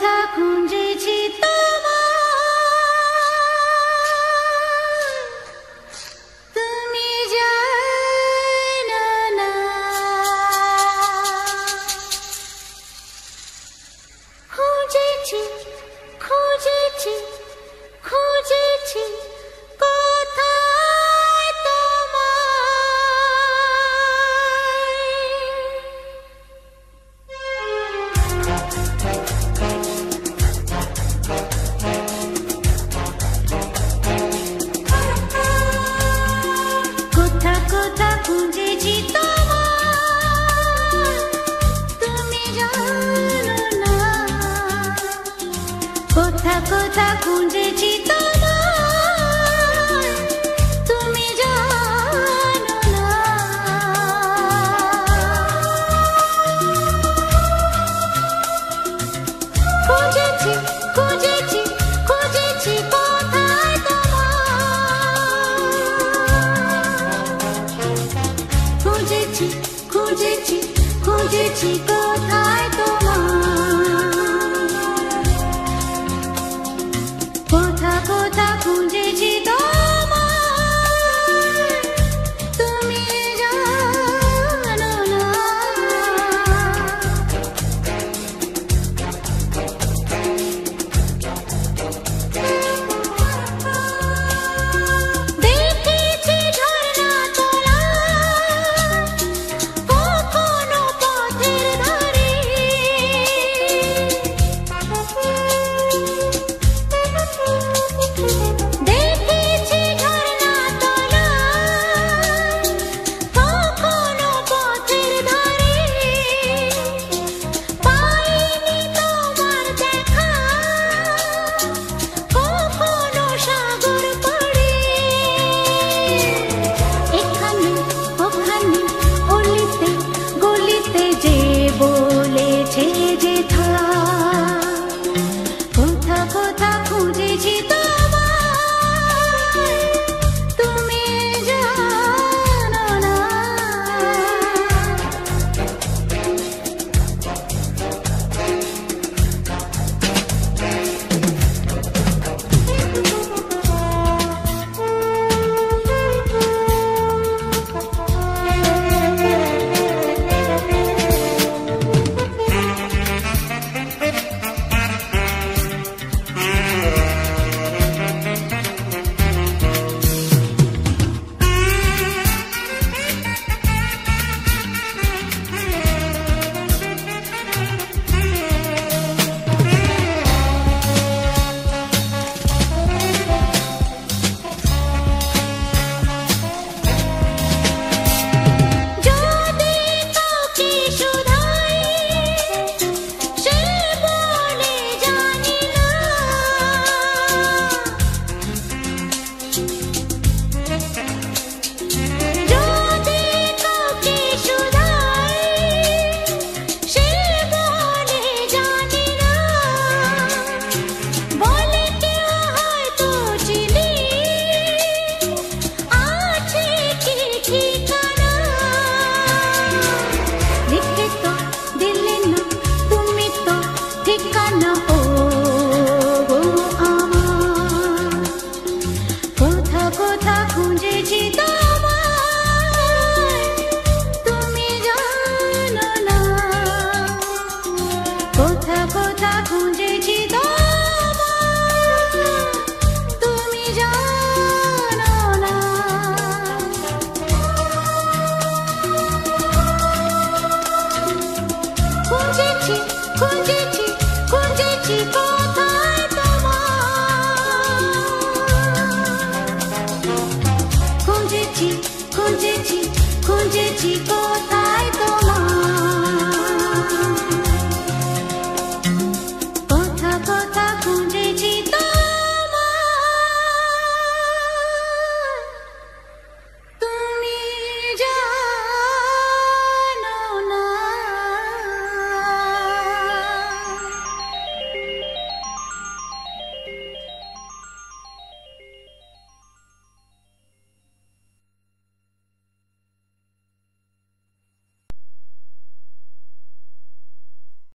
কোথা খুঁজেছি তোমায় তুমি জানো না। খুঁজেছি খুঁজেছি খুঁজেছি কোথায় তোমায় কোথা কোথা খুঁজেছি তোমায় তুমি জানো না। কোথা কোথা খুঁজেছি তোমায় তুমি জানো না। খুঁজেছি খুঁজেছি খুঁজেছি কোথায় তোমায় খুঁজেছি খুঁজেছি খুঁজেছি কোথায় তোমায় কোথা কোথা খুঁজেছি তোমায় তুমি জানো না। দেখেছি ঝর্ণা তোলা কখনো পথের ধারে। দেখেছি ঝর্ণা তোলা কখনো পথের ধারে। পাইনি তোমার দেখা কখনো সাগর পাড়ে। এখানে ওখানে অলিতে গলিতে যে বলেছে যে কোথা কোথা খুঁজেছি তোমায় তুমি জানো না। যদি কাউকে শুধাই সে বলে জানি না। যদি কাউকে শুধাই সে বলে জানি না। বলে কেউ হয়তো চিনি আছে কি ঠিকানা। লিখে তো দিলে না তুমি তো ঠিকানা ও গো আমার। কোথা কোথা খুঁজেছি তোমায় তুমি জানো না। কোথা কোথা খুঁজেছি তোমায় তুমি জানো না। খুঁজেছি খুঁজেছি